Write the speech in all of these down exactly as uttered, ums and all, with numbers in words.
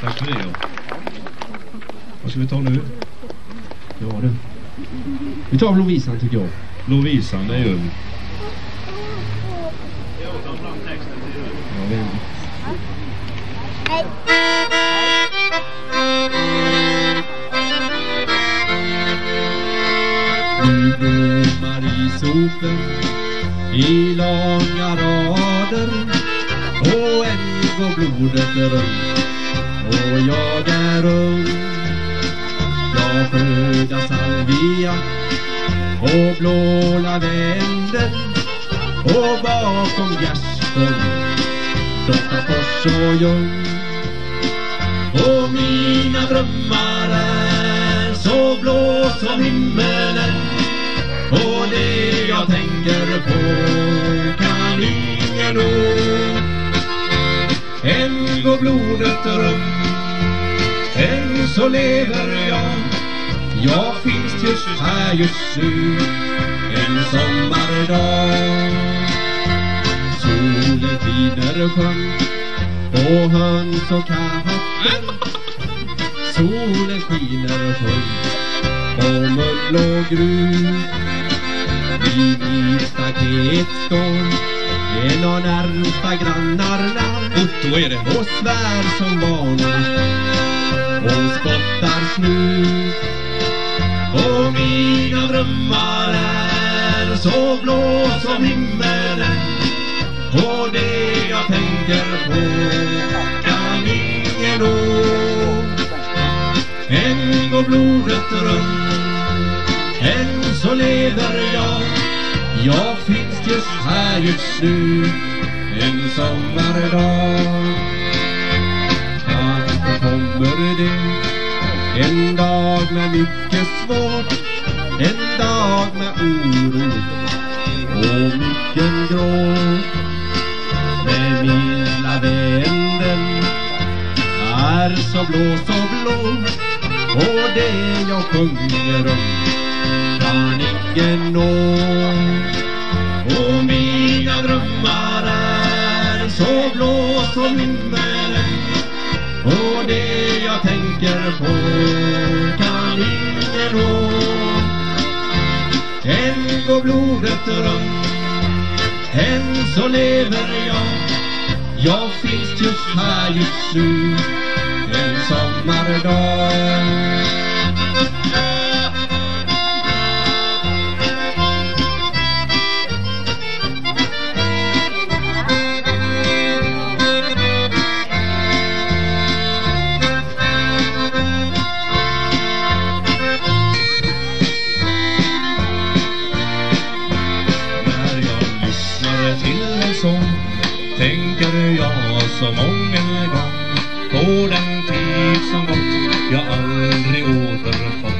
Tack för det, ja. Vad ska vi ta nu? Ja, du. Vi tar Lovisan, tycker jag. Lovisan, det är ju... Ja, vem? Nu blommar i sopen i långa rader, och än går blodet runt, och jag är ung. Jag skördar salvia och blå lavendel, och bakom gärdsgård doftar fors och ljung. Och mina drömmar är så blå som himmelen, och det jag tänker på kan ingen nå. Än går blodet runt, än så lever jag. Jag finns just här just nu, en sommardag. Solen skiner skönt på höns och katter. Solen skiner skönt på mull och grus. Vid mitt staket står en av närmsta grannarna, Otto är det. och svär som vanligt och spottar snus. Och mina drömmar är så blå som himmelen, och det jag tänker på kan ingen nå. Än går blodet runt, än så lever jag. Jag finns just här just nu, en sommardag. Kanske kommer det en dag med mycket svårt, en dag med oro och mycket gråt. Men min lavendel är så blå, så blå, och det jag sjunger om kan ingen nå. Och mina drömmar är så blå som himmelen, och det jag tänker på kan ingen nå. Än går blodet runt, än så lever jag. Jag finns just här just nu, en sommardag. Tänker jag så många gång på den tid som gått, jag aldrig återfått.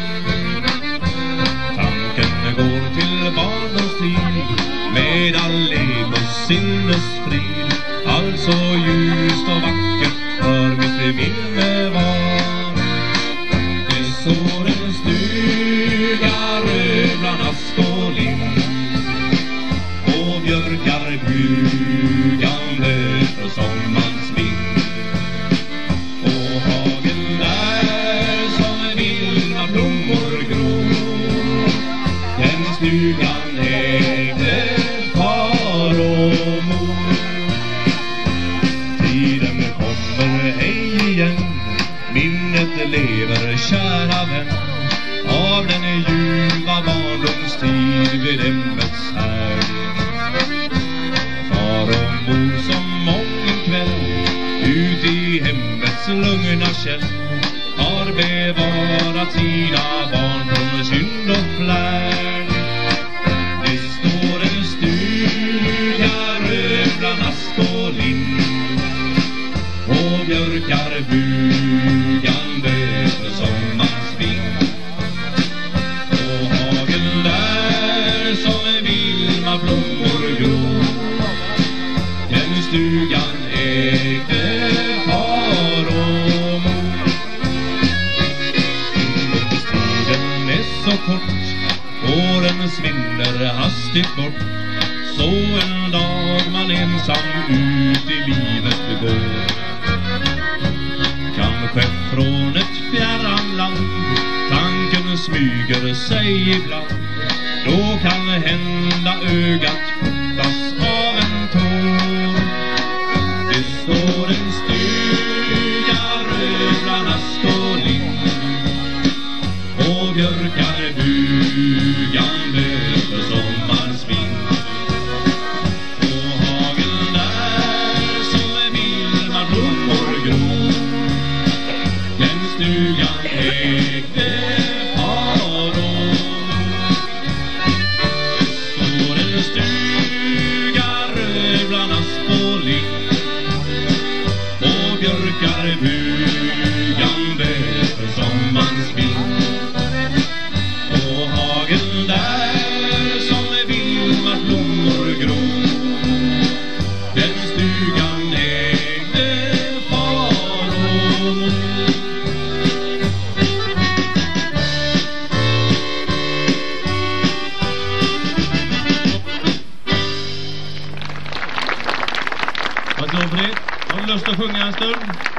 Tanken går till barndomstid med all lek och sinnesfrid. Allt så ljust och vackert för mitt minne var. Det står en stuga röd bland ask och lind, och björkar bugande för sommarns vind. Och hagen där som vilda blommor gror, den stugan ägde far och mor. Tiden kommer ej igen, minnet lever kära vän, av den ljuva barndomstid vid hemmets härd. Far och mor som mången kväll ut i hemmets lugna käll har bevarat sina barn från synd och flärd. Det står en stuga röd bland ask och lind, och björkar bugande för sommarns vind. Och hagen där som vilma blommor gror, den stugan ägde far och mor. Ungdomstiden är så kort, åren svinner hastigt bort, så en dag man ensam ut i livet går. smyger sig ibland. Då kan hända ögat fotas av en tår. Det står en stuga, rödlarnas kolin, och björkar bugande för sommarens vind. Och hagen där som milda blommor grå, den stugan ägde Farao. Står en stuga, rövlarnas kolin, och björkar bugande för sommarens vind. Och hagen där som vilma blommor grå, den stugan ägde Farao. Vad tror du för det? Har du lust att sjunga en stund?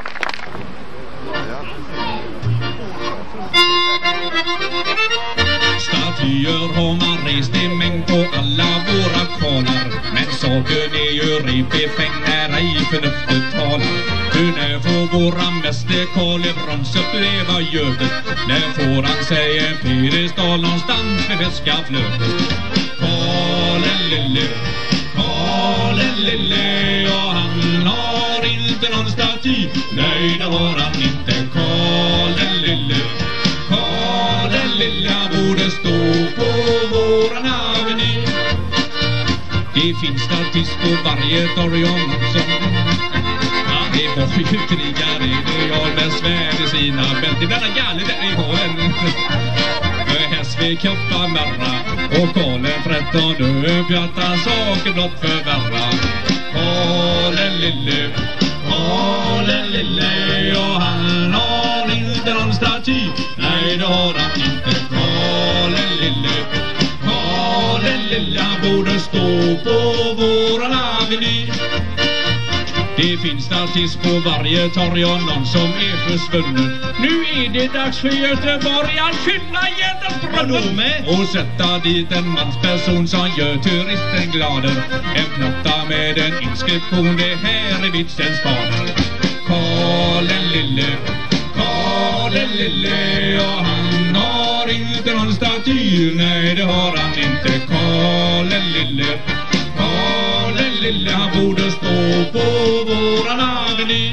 Statyer har man rest i mängd på alla våra kvarnar, men saken är ju ripbefäng när ej förnuftet talar. För när får våran mäster Karl Brons uppleva götet? När får han sig en piedestal någonstans med väskaflötet? Karl lille, Karl lille, ja han har inte någon staty. Nej, det har han inte. Karl lille, Karl lilla borde stå på våran aveny. Det finns statist på varje torg om som, ja, det var ju krigare, det har besvär i sina bält. Det blir en galet där i hålen. Hästvik kappa märra, och Karl trettonde pjatta saker blott förvärra. Karl lille, Karl lille, ja han har inte någon staty. Nej, det har han inte. Karl lille, Karl lille, han borde stå på våran aveny. Det finns statist på varje torg och någon som är försvunnen. Nu är det dags för Göteborg att fylla Göteborgsbrunnen och sätta dit en mansperson som gör turisten glader. En platta med en inskription, det här är vitsens fader. Karl lille, Karl lille, ja han har inte någon staty. Nej, det har han inte. Karl lille, Karl lille, han borde stå på våran aveny.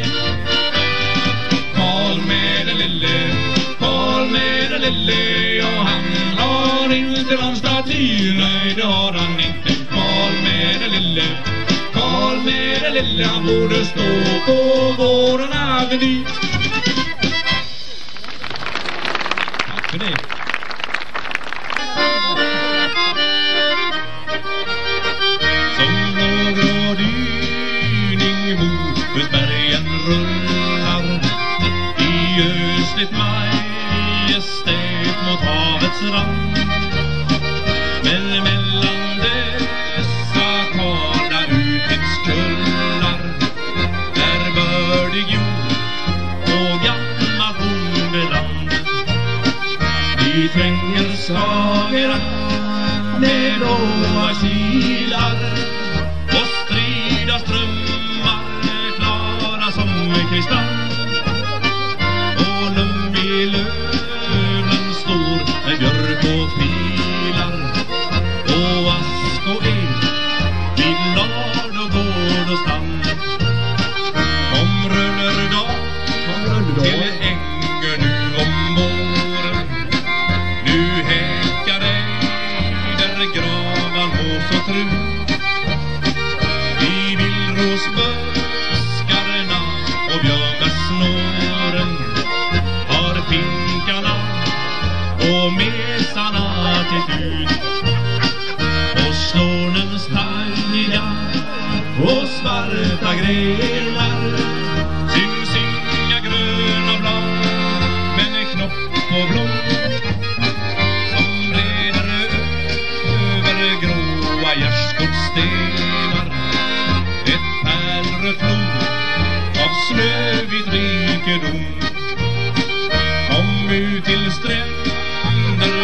Karl med den lille, Karl med den lille, ja han har inte någon staty. Nej, det har han inte. Karl med den lille, Karl med den lille, han borde stå på våran aveny. Tack för det. Majestät mot havets rand, men mellan dessa kala utkiktskullar, där bördig jord och gammalt bondeland, vi tränger Skagerrak med blåa kilar och strida strömmar klara som kristall. Löven stor med björk och filar och ask och ek vid lard och gård och stand. Kom Rönnerdag, kom Rönnerdag till Änger nu om våren. Nu häckar dig där gravan hås och tru. Vi vill rosböskarna och björnasnåren, pinkarna och mesarna till ut, och snårnens tagliga och svarta grenar syns inga gröna blad, men en knopp på blom som breder över gråa gärdskortstenar. Ett pärlreflod av snövid rikedom, kom ut till stränder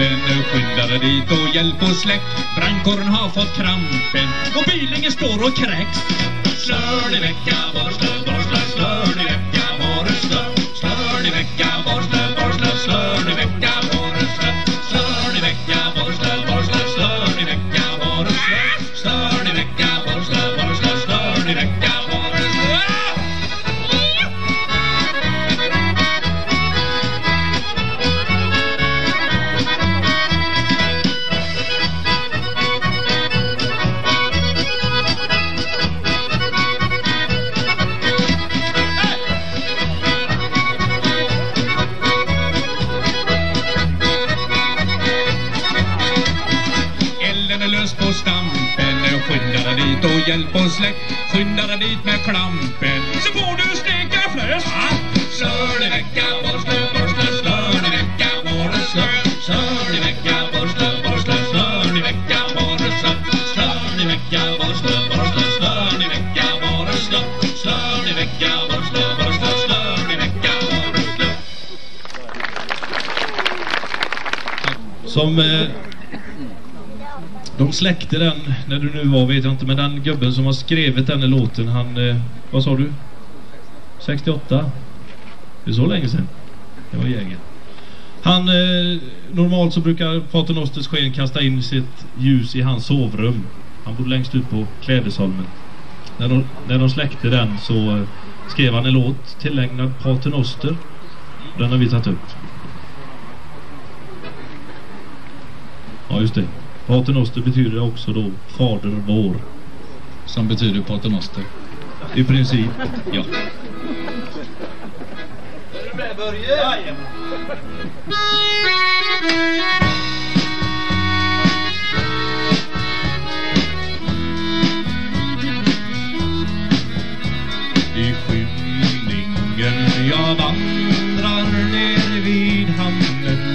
Skyndar dit och hjälp och släck. Brandkåren har fått krampen och Bilinge står och kräks. Slör i vecka, bara slö, bara slö. Slör i vecka, bara slö. Slör i vecka, bara slö, bara slö. Slör i vecka, bara slö. Slör i vecka, bara slö, bara slö. Slör i vecka, bara slö. Slör i vecka, bara slö, bara slö. Slör i vecka, bara slö. På stampen, skyndar dit och hjälp och släck. Skyndar dit med klampen, så får du steka fläsk. Slör i vecka, bara slö, bara slö. Slör i vecka, bara slö. Slör i vecka, bara slö, bara slö. Slör i vecka, bara slö. Slör i vecka, bara slö, bara slö. Slör i vecka, bara slö. Slör i vecka, bara slö, bara slö. Slör i vecka, bara slö. Som eh, de släckte den, när du nu var vet jag inte, men den gubben som har skrivit den här låten, han, eh, vad sa du? sextioåtta? Det är så länge sedan. Det var jägare. Han, eh, normalt så brukar Pater Nosters sken kasta in sitt ljus i hans sovrum. Han bodde längst ut på Klädesholmen. När de, när de släckte den så eh, skrev han en låt tillägnad Pater Noster. Den har vi tagit upp. Ja, just det. Pater Noster betyder också då Fader vår. Som betyder Pater Noster. I princip, ja. I skymningen jag vandrar ner vid hamnen.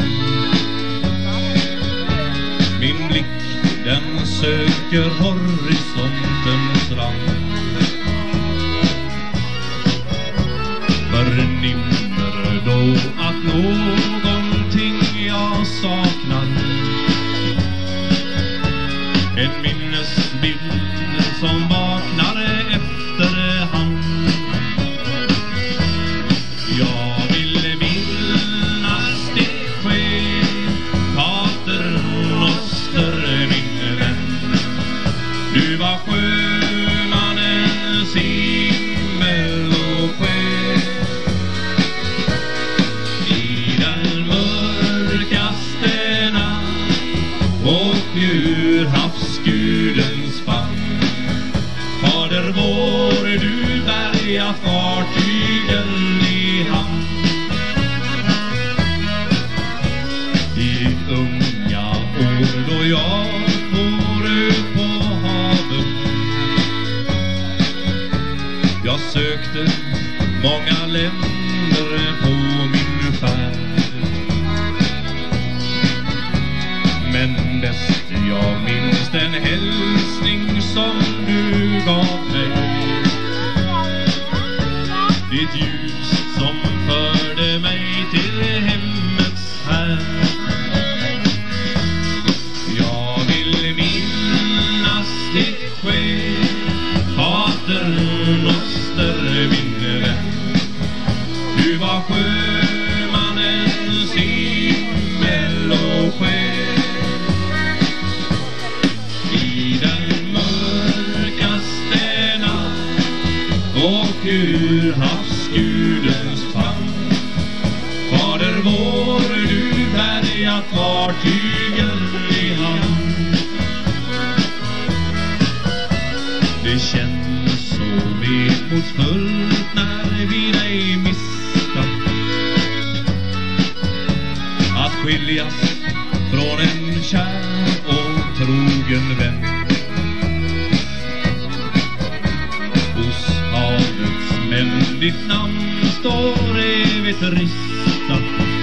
Min blick den söker horisontens rand. Förnimmer då att någonting jag saknar. En minnesbild som vaknar efterhand. Jag vill minnas det sker, Pater Noster min vän. Du var sjömannens himmel och själ. I den mörkaste natt och ur havsgudens famn. Fader vår, du bärgar fartygen i hamn. I unga år då jag for ut på haven. Jag sökte många länder på min färd. Men bäst jag minns den hälsning som du gav mig. Ditt ljus som förde mig till hemmets här. Jag vill minnas det sker, Pater Noster min vän. Du var sjömannens himmel och själ. I den mörkaste natt och ur havsgudens famn. Fader vår, du bärgat fartygen i hamn. Det känns så vemodsfullt när vi dig mista. Att skiljas från en kär och trogen vän. Hos havets män ditt namn står evigt ristat.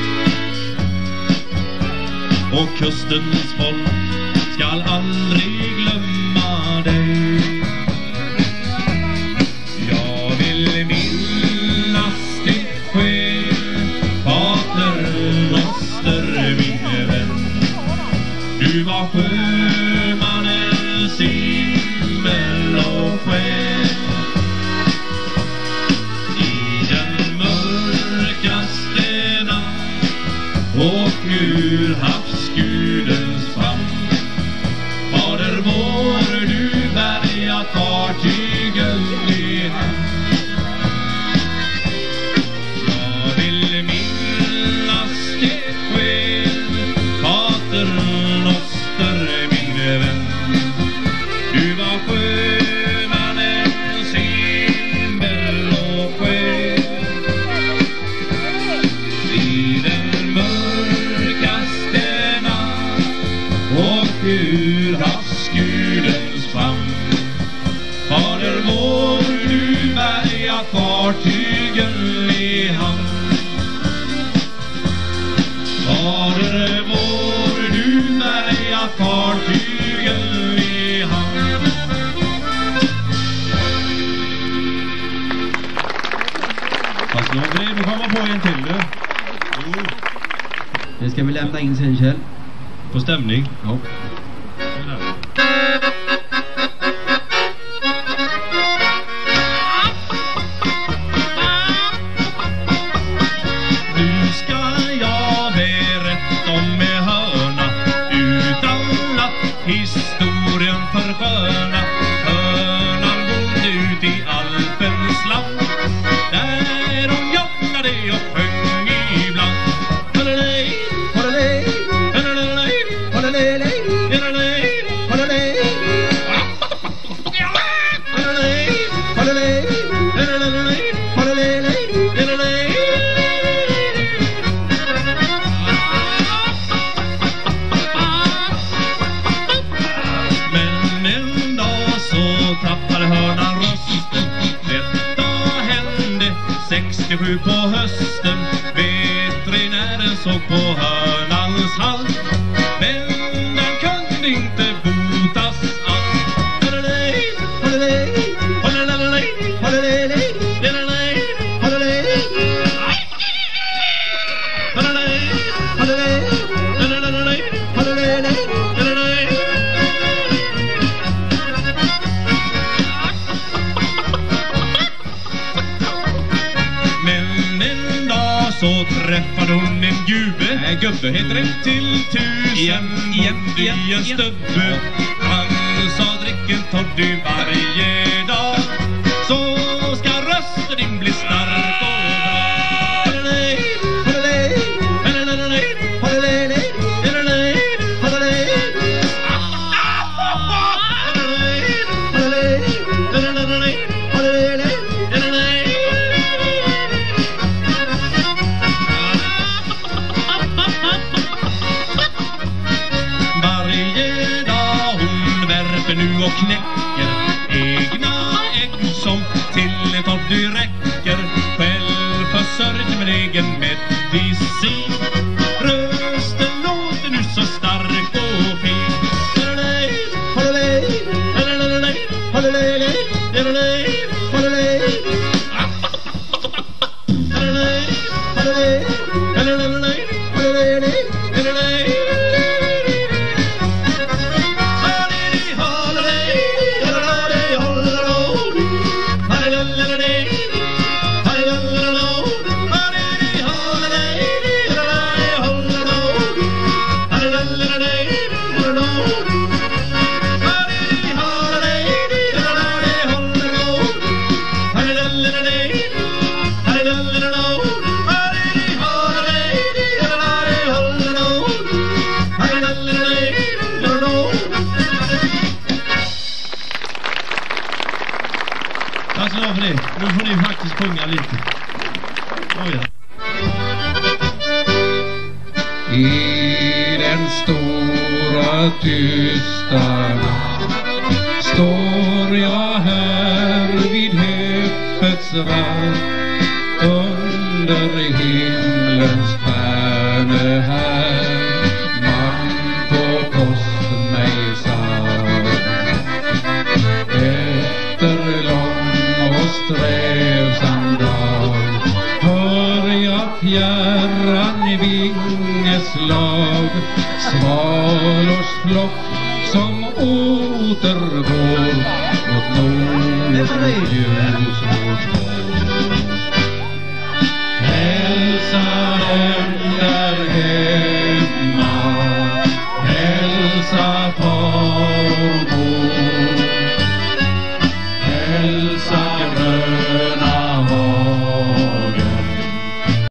Och kustens folk skall aldrig glömma dig. Jag vill minnas det sker, Pater Noster min vän. Du var sjömannens himmel och sken. I den mörkaste natt och ur havsgudens famn. Fader vår, du bärgat fartygen i hamn. Jag vill minnas det sken, Pater Noster, min vän. Du var sjömannens himmel och sken. I den mörkaste natt och ur havsgudens famn. Fader vår, du bärgat fartygen i hamn. Fader vår, du bärgat fartygen i hamn. Fast jag är redo att komma på en till du. Det ska vi lämna in sen, Kjell. På stämning. Ja. Nu ska jag berätta om med hörna, utan att historien försköna. Hörnan bodde ut i Alpens land, där de jobbade och sjöng ibland. Hallelej, hallelej, hallelej, hallelej, hallelej, hallelej, hallelej, hallelej, hallelej. Men en dag så tappade hörnan rösten. Detta hände sextiosju på hösten. Veterinären såg på hörnans hals, men den kunde inte botas alls. Hallelej, hallelej, hallelej, hallelej, hallelej, hallelej, hallelej, hallelej, hallelej, hallelej, hallelej. Men en dag så träffade hon en gubbe. Nej, gubbe heter det. Till tusen Igen, igen, igen, i en igen. stubbe. Han sa drick en toddy varje dag, så ska rösten din bli stark och bra. Hallelej, hallelej, hallelej, hallelej, hallelej, hallelej, hallelej, hallelej, hallelej, hallelej. Varje dag hon värper nu och knäcker egna ägg som till en toddy räcker. Själv försörjd med egen medicin. Rösten låter nu så stark och fin. Hallelej, hallelej, hallelej, hallelej, hallelej, hallelej, hallelej, hallelej, hallelej, hallelej, hallelej. Tack så för det. Nu får ni faktiskt sjunga lite. Oj, ja. I den stora tysta natt står jag här vid häppets rand, under himlens stjärne här, man på post mig sann. Efter lång och strävsam dag hör jag fjärran vingeslag, svar svalors som återgår mot nord och ljus mot norr.